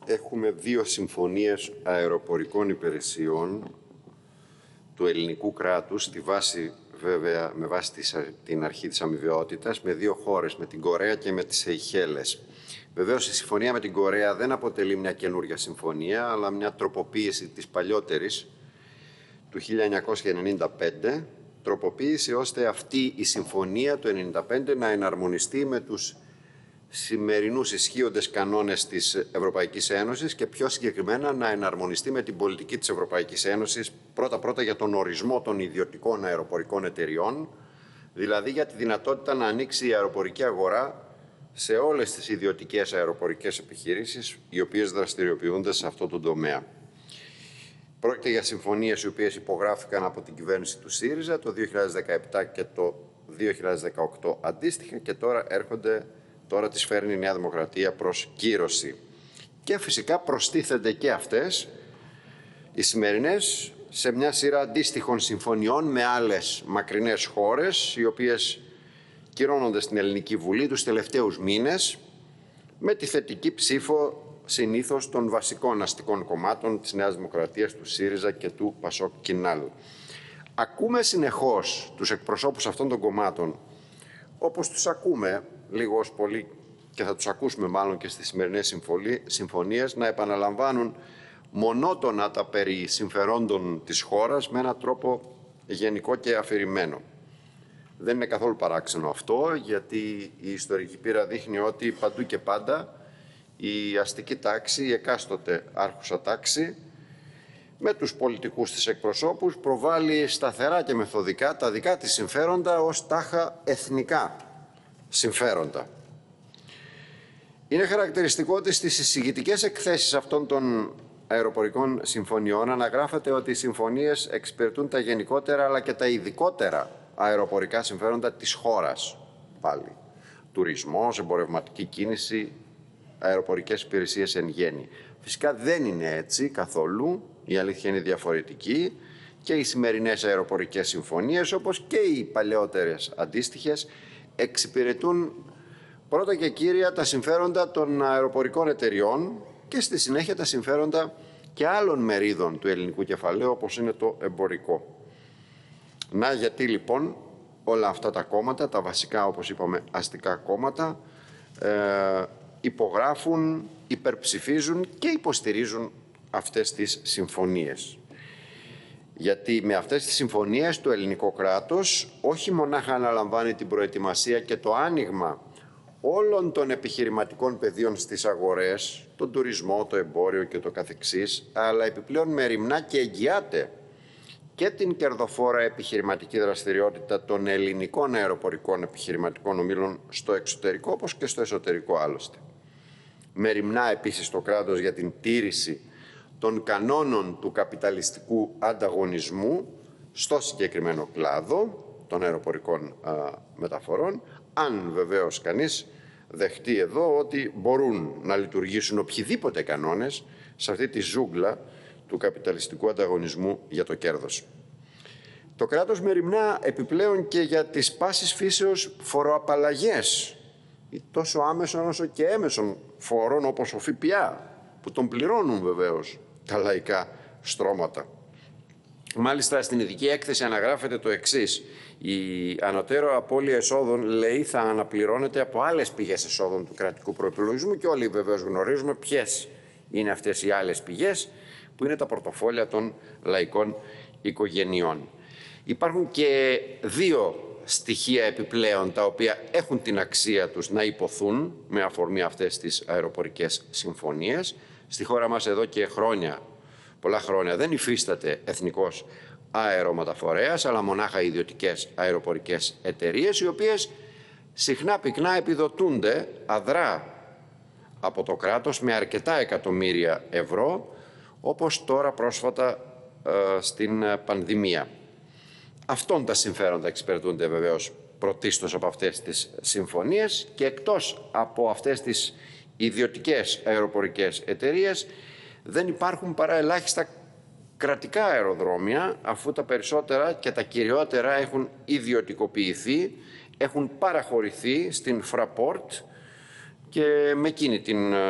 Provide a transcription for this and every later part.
έχουμε δύο συμφωνίες αεροπορικών υπηρεσιών του ελληνικού κράτους, στη βάση, βέβαια, με βάση την αρχή της αμοιβαιότητας, με δύο χώρες, με την Κορέα και με τις Σεϊχέλες. Βεβαίως, η συμφωνία με την Κορέα δεν αποτελεί μια καινούργια συμφωνία, αλλά μια τροποποίηση της παλιότερης, του 1995, τροποποίηση ώστε αυτή η συμφωνία του 1995 να εναρμονιστεί με τους σημερινούς ισχύοντες κανόνες της Ευρωπαϊκής Ένωσης και πιο συγκεκριμένα να εναρμονιστεί με την πολιτική της Ευρωπαϊκής Ένωσης πρώτα-πρώτα για τον ορισμό των ιδιωτικών αεροπορικών εταιριών, δηλαδή για τη δυνατότητα να ανοίξει η αεροπορική αγορά σε όλες τις ιδιωτικές αεροπορικές επιχειρήσεις οι οποίες δραστηριοποιούνται σε αυτό το τομέα. Πρόκειται για συμφωνίες οι οποίες υπογράφηκαν από την κυβέρνηση του ΣΥΡΙΖΑ το 2017 και το 2018 αντίστοιχα και τώρα τις φέρνει η Νέα Δημοκρατία προς κύρωση. Και φυσικά προστίθενται και αυτές οι σημερινές σε μια σειρά αντίστοιχων συμφωνιών με άλλες μακρινές χώρες, οι οποίες κυρώνονται στην Ελληνική Βουλή τους τελευταίους μήνες, με τη θετική ψήφο συνήθως των βασικών αστικών κομμάτων της Νέας Δημοκρατίας, του ΣΥΡΙΖΑ και του ΠΑΣΟΚ-Κινάλ. Ακούμε συνεχώς τους εκπροσώπους αυτών των κομμάτων, όπως τους ακούμε λίγο ως πολύ και θα τους ακούσουμε μάλλον και στις σημερινές συμφωνίες, να επαναλαμβάνουν μονότονα τα περί συμφερόντων της χώρας με έναν τρόπο γενικό και αφηρημένο. Δεν είναι καθόλου παράξενο αυτό, γιατί η ιστορική πείρα δείχνει ότι παντού και πάντα η αστική τάξη, η εκάστοτε άρχουσα τάξη, με τους πολιτικούς της εκπροσώπους προβάλλει σταθερά και μεθοδικά τα δικά της συμφέροντα ως τάχα εθνικά συμφέροντα. Είναι χαρακτηριστικό ότι στις εισηγητικές εκθέσεις αυτών των αεροπορικών συμφωνιών αναγράφεται ότι οι συμφωνίες εξυπηρετούν τα γενικότερα αλλά και τα ειδικότερα αεροπορικά συμφέροντα της χώρας. Πάλι. Τουρισμός, εμπορευματική κίνηση, αεροπορικές υπηρεσίες εν γέννη. Φυσικά δεν είναι έτσι καθόλου, η αλήθεια είναι διαφορετική και οι σημερινές αεροπορικές συμφωνίες, όπως και οι παλαιότερες αντίστοιχες, εξυπηρετούν πρώτα και κύρια τα συμφέροντα των αεροπορικών εταιριών και στη συνέχεια τα συμφέροντα και άλλων μερίδων του ελληνικού κεφαλαίου, όπως είναι το εμπορικό. Να γιατί λοιπόν όλα αυτά τα κόμματα, τα βασικά όπως είπαμε αστικά κόμματα, υπογράφουν, υπερψηφίζουν και υποστηρίζουν αυτές τις συμφωνίες. Γιατί με αυτές τις συμφωνίες το ελληνικό κράτος όχι μονάχα αναλαμβάνει την προετοιμασία και το άνοιγμα όλων των επιχειρηματικών πεδίων στις αγορές, τον τουρισμό, το εμπόριο και το καθεξής, αλλά επιπλέον μεριμνά και εγγυάται και την κερδοφόρα επιχειρηματική δραστηριότητα των ελληνικών αεροπορικών επιχειρηματικών ομίλων στο εξωτερικό, όπως και στο εσωτερικό άλλωστε. Μεριμνά επίσης το κράτος για την τήρηση των κανόνων του καπιταλιστικού ανταγωνισμού στο συγκεκριμένο κλάδο των αεροπορικών μεταφορών, αν βεβαίως κανείς δεχτεί εδώ ότι μπορούν να λειτουργήσουν οποιοδήποτε κανόνες σε αυτή τη ζούγκλα του καπιταλιστικού ανταγωνισμού για το κέρδος. Το κράτος μεριμνά επιπλέον και για τις πάσης φύσεως φοροαπαλλαγές, τόσο άμεσων όσο και έμεσων φόρων, όπως ο ΦΠΑ, που τον πληρώνουν βεβαίως τα λαϊκά στρώματα. Μάλιστα στην ειδική έκθεση αναγράφεται το εξής: η ανωτέρω απώλεια εσόδων, λέει, θα αναπληρώνεται από άλλες πηγές εσόδων του κρατικού προϋπολογισμού και όλοι βεβαίως γνωρίζουμε ποιες είναι αυτές οι άλλες πηγές, που είναι τα πορτοφόλια των λαϊκών οικογενειών. Υπάρχουν και δύο στοιχεία επιπλέον τα οποία έχουν την αξία τους να υποθούν με αφορμή αυτές τις αεροπορικές συμφωνίες. Στη χώρα μας εδώ και πολλά χρόνια δεν υφίσταται εθνικός αερομεταφορέας, αλλά μονάχα ιδιωτικές αεροπορικές εταιρείες, οι οποίες συχνά πυκνά επιδοτούνται αδρά από το κράτος με αρκετά εκατομμύρια ευρώ, όπως τώρα πρόσφατα στην πανδημία. Αυτών τα συμφέροντα εξυπηρετούνται βεβαίως πρωτίστως από αυτές τις συμφωνίες και εκτός από αυτές τις ιδιωτικές αεροπορικές εταιρείες δεν υπάρχουν παρά ελάχιστα κρατικά αεροδρόμια, αφού τα περισσότερα και τα κυριότερα έχουν ιδιωτικοποιηθεί, έχουν παραχωρηθεί στην Fraport και με εκείνη την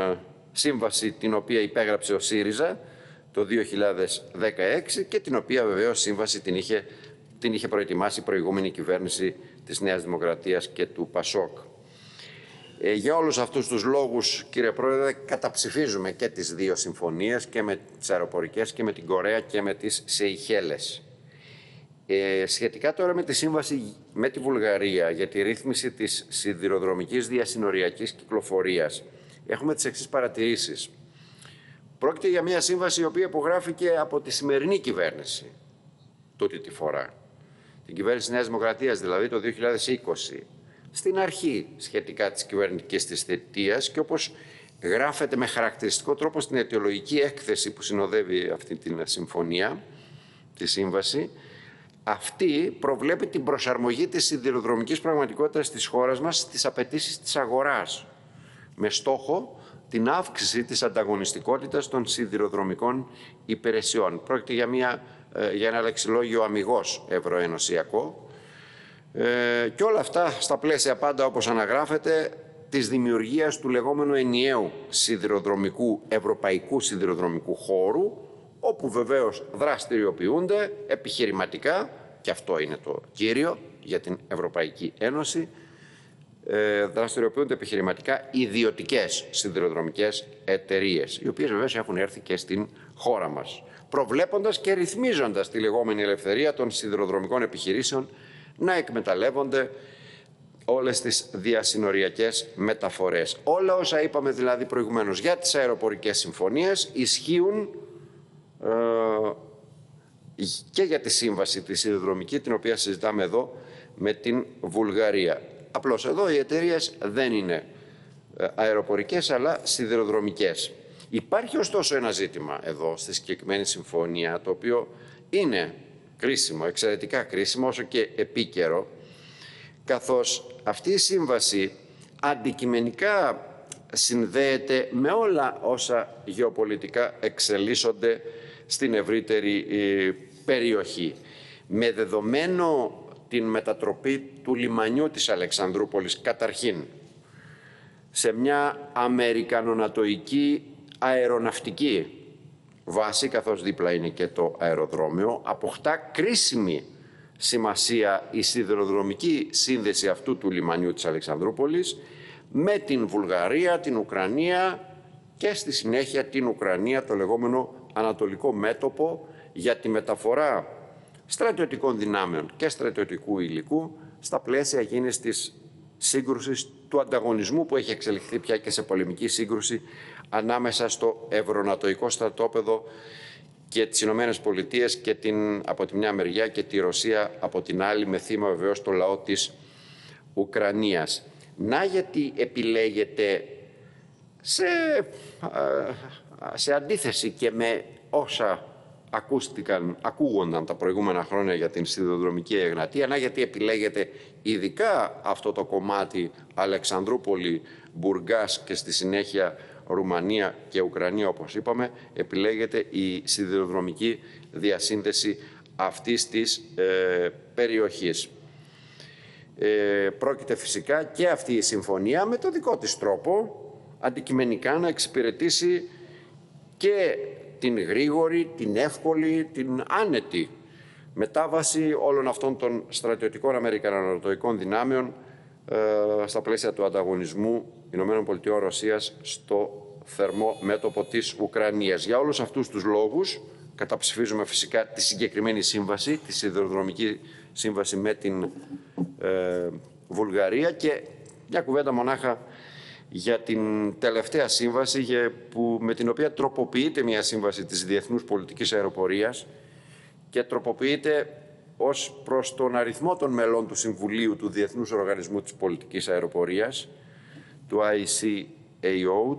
σύμβαση την οποία υπέγραψε ο ΣΥΡΙΖΑ το 2016 και την οποία βεβαίως σύμβαση την είχε προετοιμάσει η προηγούμενη κυβέρνηση της Νέας Δημοκρατίας και του ΠΑΣΟΚ. Για όλους αυτούς τους λόγους, κύριε Πρόεδρε, καταψηφίζουμε και τις δύο συμφωνίες, και με τις αεροπορικές και με την Κορέα και με τις Σεϊχέλες. Σχετικά τώρα με τη σύμβαση με τη Βουλγαρία για τη ρύθμιση της σιδηροδρομικής διασυνοριακής κυκλοφορίας, έχουμε τις εξής παρατηρήσεις. Πρόκειται για μια σύμβαση η οποία υπογράφηκε από τη σημερινή κυβέρνηση τούτη τη φορά. Την κυβέρνηση Νέας Δημοκρατίας, δηλαδή το 2020, στην αρχή σχετικά της κυβερνητικής της θητείας, και όπως γράφεται με χαρακτηριστικό τρόπο στην αιτιολογική έκθεση που συνοδεύει αυτή την συμφωνία, τη σύμβαση, αυτή προβλέπει την προσαρμογή της σιδηροδρομικής πραγματικότητας της χώρας μας στις απαιτήσεις της αγοράς, με στόχο την αύξηση της ανταγωνιστικότητας των σιδηροδρομικών υπηρεσιών. Πρόκειται για ένα λεξιλόγιο αμιγώς ευρωενωσιακό, και όλα αυτά στα πλαίσια πάντα, όπως αναγράφεται, της δημιουργίας του λεγόμενου ενιαίου ευρωπαϊκού σιδηροδρομικού χώρου, όπου βεβαίως δραστηριοποιούνται επιχειρηματικά, και αυτό είναι το κύριο για την Ευρωπαϊκή Ένωση, δραστηριοποιούνται επιχειρηματικά ιδιωτικές σιδηροδρομικές εταιρείες, οι οποίες βεβαίως έχουν έρθει και στην χώρα μας, προβλέποντας και ρυθμίζοντας τη λεγόμενη ελευθερία των σιδηροδρομικών επιχειρήσεων να εκμεταλλεύονται όλες τις διασυνοριακές μεταφορές. Όλα όσα είπαμε δηλαδή προηγουμένως για τις αεροπορικές συμφωνίες ισχύουν και για τη σύμβαση τη σιδηροδρομική, την οποία συζητάμε εδώ με την Βουλγαρία. Απλώς εδώ οι εταιρείες δεν είναι αεροπορικές αλλά σιδηροδρομικές. Υπάρχει ωστόσο ένα ζήτημα εδώ στη συγκεκριμένη συμφωνία, το οποίο είναι κρίσιμο, εξαιρετικά κρίσιμο, όσο και επίκαιρο, καθώς αυτή η σύμβαση αντικειμενικά συνδέεται με όλα όσα γεωπολιτικά εξελίσσονται στην ευρύτερη περιοχή. Με δεδομένο την μετατροπή του λιμανιού της Αλεξανδρούπολης καταρχήν σε μια αμερικανονατοϊκή αεροναυτική βάση, καθώς δίπλα είναι και το αεροδρόμιο, αποκτά κρίσιμη σημασία η σιδηροδρομική σύνδεση αυτού του λιμανιού της Αλεξανδρούπολης με την Βουλγαρία, την Ουκρανία και στη συνέχεια την Ουκρανία, το λεγόμενο ανατολικό μέτωπο, για τη μεταφορά στρατιωτικών δυνάμεων και στρατιωτικού υλικού στα πλαίσια εκείνης της σύγκρουσης, του ανταγωνισμού που έχει εξελιχθεί πια και σε πολεμική σύγκρουση ανάμεσα στο ευρωνατοϊκό στρατόπεδο και τις Ηνωμένες Πολιτείες και από τη μια μεριά και τη Ρωσία από την άλλη, με θύμα βεβαίως το λαό της Ουκρανίας. Να γιατί επιλέγεται σε αντίθεση και με όσα ακούγονταν τα προηγούμενα χρόνια για την σιδηροδρομική εγνατία, να γιατί επιλέγεται ειδικά αυτό το κομμάτι Αλεξανδρούπολη, Μπουργκάς και στη συνέχεια Ρουμανία και Ουκρανία, όπως είπαμε, επιλέγεται η σιδηροδρομική διασύνδεση αυτής της περιοχής. Πρόκειται φυσικά και αυτή η συμφωνία με το δικό της τρόπο αντικειμενικά να εξυπηρετήσει και την γρήγορη, την εύκολη, την άνετη μετάβαση όλων αυτών των στρατιωτικών αμερικανονατοϊκών δυνάμεων στα πλαίσια του ανταγωνισμού ΗΠΑ-Ρωσίας στο θερμό μέτωπο της Ουκρανίας. Για όλους αυτούς τους λόγους καταψηφίζουμε φυσικά τη συγκεκριμένη σύμβαση, τη σιδηροδρομική σύμβαση με την Βουλγαρία, και μια κουβέντα μονάχα για την τελευταία σύμβαση με την οποία τροποποιείται μια σύμβαση της Διεθνούς Πολιτικής Αεροπορίας και τροποποιείται ως προς τον αριθμό των μελών του Συμβουλίου του Διεθνούς Οργανισμού της Πολιτικής Αεροπορίας, του ICAO,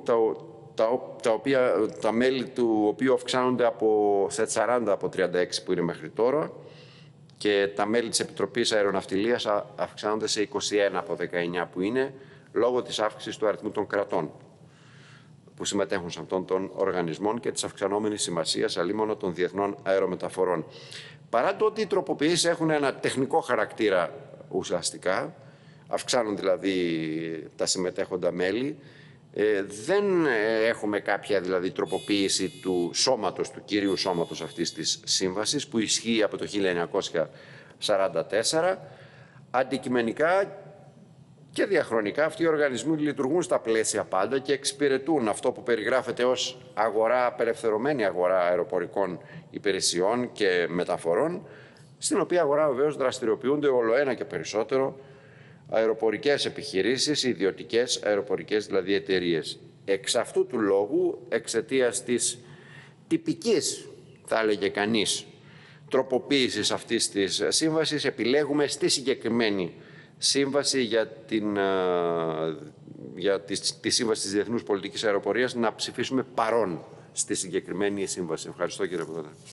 τα μέλη του οποίου αυξάνονται σε 40 από 36 που είναι μέχρι τώρα, και τα μέλη της Επιτροπής Αεροναυτιλίας αυξάνονται σε 21 από 19 που είναι, λόγω της αύξησης του αριθμού των κρατών που συμμετέχουν σε αυτόν τον οργανισμό και της αυξανόμενης σημασίας αλίμονο των διεθνών αερομεταφορών. Παρά το ότι οι τροποποιήσεις έχουν ένα τεχνικό χαρακτήρα ουσιαστικά, αυξάνουν δηλαδή τα συμμετέχοντα μέλη, Δεν έχουμε κάποια δηλαδή τροποποίηση του σώματος, του κυρίου σώματος αυτής της σύμβασης που ισχύει από το 1944. Αντικειμενικά και διαχρονικά αυτοί οι οργανισμοί λειτουργούν στα πλαίσια πάντα και εξυπηρετούν αυτό που περιγράφεται ως αγορά, απελευθερωμένη αγορά αεροπορικών υπηρεσιών και μεταφορών, στην οποία αγορά βεβαίως δραστηριοποιούνται ολοένα και περισσότερο αεροπορικές επιχειρήσεις, ιδιωτικές αεροπορικές δηλαδή εταιρείες. Εξ αυτού του λόγου, εξαιτίας της τυπικής, θα έλεγε κανείς, τροποποίησης αυτής της σύμβασης, επιλέγουμε στη συγκεκριμένη σύμβαση για τη Σύμβαση της Διεθνούς Πολιτικής Αεροπορίας να ψηφίσουμε παρόν στη συγκεκριμένη σύμβαση. Ευχαριστώ, κύριε Πρόεδρε.